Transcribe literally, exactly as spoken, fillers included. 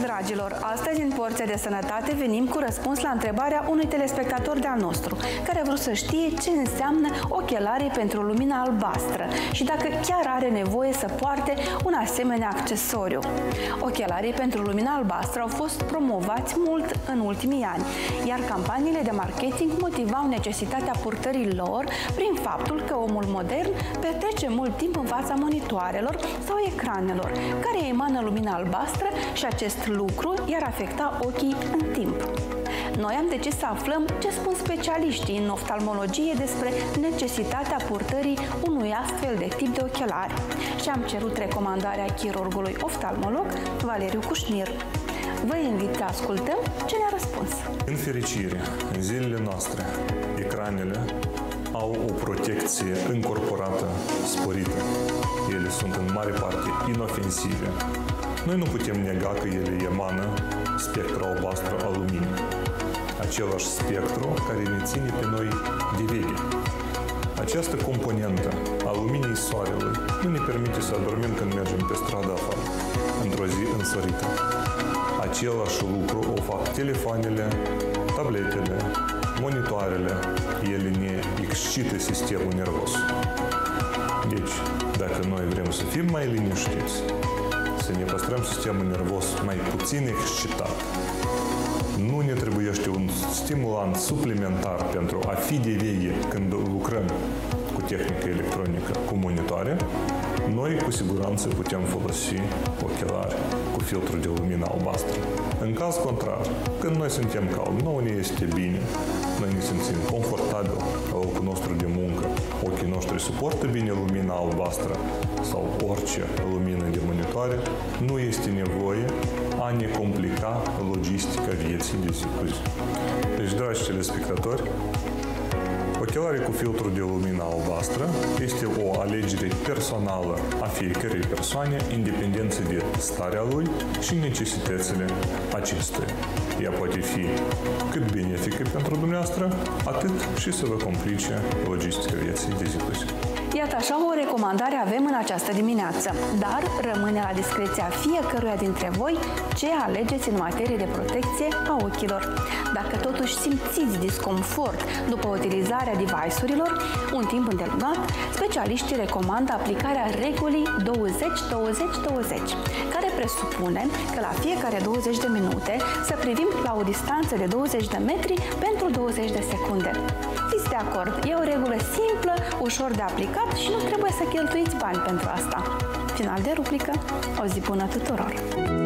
dragilor! Astăzi, în Porția de Sănătate, venim cu răspuns la întrebarea unui telespectator de-al nostru, care a vrut să știe ce înseamnă ochelarii pentru lumina albastră și dacă chiar are nevoie să poarte un asemenea accesoriu. Ochelarii pentru lumina albastră au fost promovați mult în ultimii ani, iar campaniile de marketing motivau necesitatea purtării lor prin faptul că omul modern petrece mult timp în fața monitoarelor sau ecranelor, care emană lumina albastră și acest lucru i-ar afecta ochii în timp. Noi am decis să aflăm ce spun specialiștii în oftalmologie despre necesitatea purtării unui astfel de tip de ochelari și am cerut recomandarea chirurgului oftalmolog Valeriu Cușnir. Vă invit să ascultăm ce ne-a răspuns. În fericire, în zilele noastre, ecranele au o protecție încorporată sporită. Ele sunt în mare parte inofensive. Noi nu putem nega că ele emană spectrul albastru al luminii. Același spectru care ne ține pe noi de veche. Această componentă a luminii soarelui nu ne permite să adormim când mergem pe stradă afară, într-o zi însorită. Același lucru o fac telefoanele, tabletele, monitoarele. Ele ne excită sistemul nervos. Deci, dacă noi vrem să fim mai liniștiți, să ne păstrăm sistemul nervos mai puțin excitat, nu ne trebuiește un stimulant suplimentar pentru a fi de veche când lucrăm cu tehnică electronică, cu monitoare, noi cu siguranță putem folosi ochelari cu filtru de lumină albastră. În caz contrar, când noi suntem calmi, nouă ne este bine, noi ne simțim confortabil la locul nostru de muncă, ochii noștri suportă bine lumina albastră sau orice lumină de monitoare, nu este nevoie a ne complica logistica vieții de zi cu zi. Deci, dragi telespectatori, ochelarii cu filtru de lumină albastră este o alegere personală a fiecărei persoane, independență de starea lui și necesitățile acestuia. Ea poate fi cât benefică pentru dumneavoastră, atât și să vă complice logistica vieții de zi cu zi. Iată așa o recomandare avem în această dimineață, dar rămâne la discreția fiecăruia dintre voi ce alegeți în materie de protecție a ochilor. Dacă totuși simțiți disconfort după utilizarea device-urilor un timp îndelungat, specialiștii recomandă aplicarea regulii douăzeci douăzeci douăzeci, care presupune că la fiecare douăzeci de minute să privim la o distanță de douăzeci de metri pentru douăzeci de secunde. Fiți de acord, e o regulă simplă, ușor de aplicat și nu trebuie să cheltuiți bani pentru asta. Final de rubrică, o zi bună tuturor!